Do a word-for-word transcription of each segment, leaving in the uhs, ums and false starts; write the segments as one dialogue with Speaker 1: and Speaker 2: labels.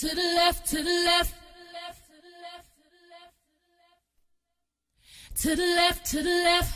Speaker 1: To the left, to the left. To the left, to the left.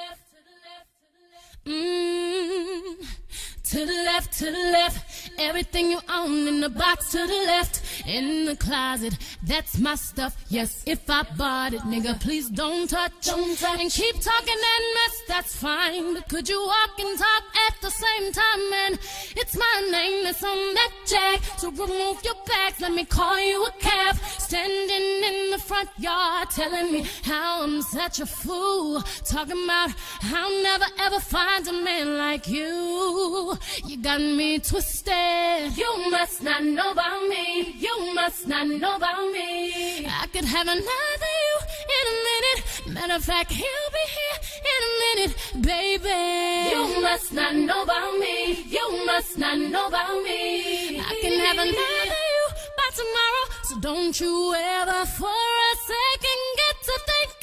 Speaker 1: Mmm. To the left, to the left. Everything you own in the box to the left. In the closet, that's my stuff. Yes, if I bought it, nigga, please don't touch. Don't touch. And keep talking that mess, that's fine. But could you walk and talk at the same time? And it's my name that's on that jack. So remove your bags, let me call you a cab. Standing in the front yard, telling me how I'm such a fool. Talking about how I'll never ever find a man like you. You got me twisted. You must not know about me. You must not know about me. I could have another you in a minute. Matter of fact, he'll be here in a minute, baby. You must not know about me. You must not know about me. I can have another you by tomorrow. So don't you ever for a second get to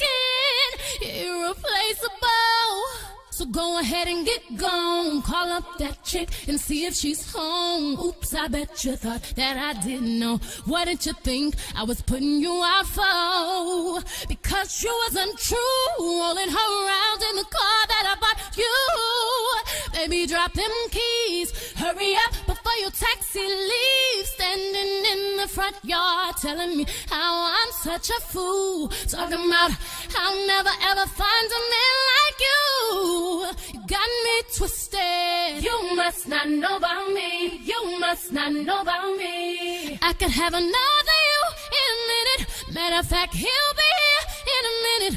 Speaker 1: thinking irreplaceable. So go ahead and get gone. Call up that chick and see if she's home. Oops, I bet you thought that I didn't know. What did you think I was putting you out for? Because you wasn't true. Rolling her around in the car that I bought you. Baby, drop them keys. Hurry up before your taxi leaves. Standing in the front yard telling me how I'm such a fool. Talking about I'll never ever find a man like you. You got me twisted. You must not know about me. You must not know about me. I could have another you in a minute. Matter of fact, he'll be here in a minute,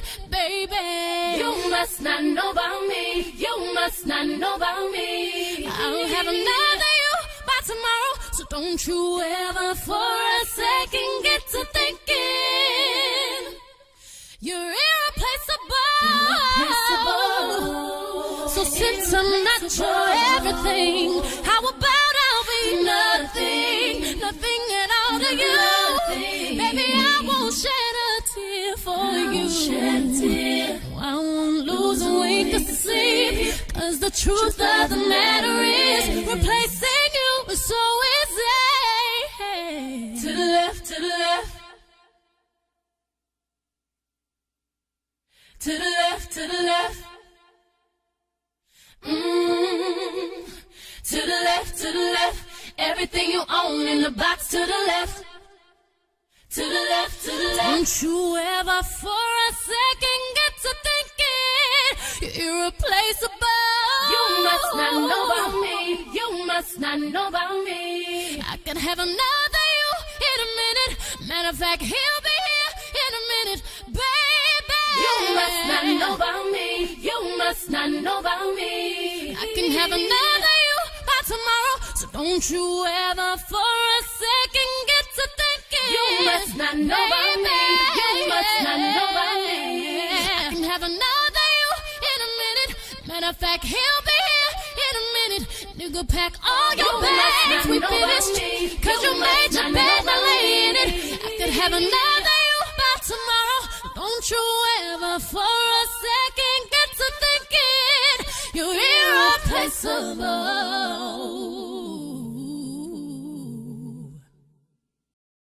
Speaker 1: baby. You must not know about me. You must not know about me. I'll have another you by tomorrow. So don't you ever for a second get to thinking you're irreplaceable. Irreplaceable. So since I'm not your everything, how about I'll be nothing, nothing at all to you? Baby, I won't shed a tear for you. Shed a tear. I won't lose a wink of sleep. Cause the truth of the matter is, replacing you is so easy. To the left, to the left. To the left, to the left. Mmm. To the left, to the left. Everything you own in the box to the left. To the left, to the left. Don't you ever for a second get to thinking you're irreplaceable. You must not know about me. You must not know about me. I can have another you in a minute. Matter of fact, he'll be here in a minute, baby. You must not know about me. You must not know about me. I can have another you by tomorrow. So don't you ever for a second get to thinking you must not know about me. You must not know about me. I can have another you in a minute. Matter of fact, he'll be here in a minute. Nigga, pack all your bags. We finished. Cause you made your bed, now lay in it. I could have another you by tomorrow. Don't you ever for a second get to thinking you're irreplaceable.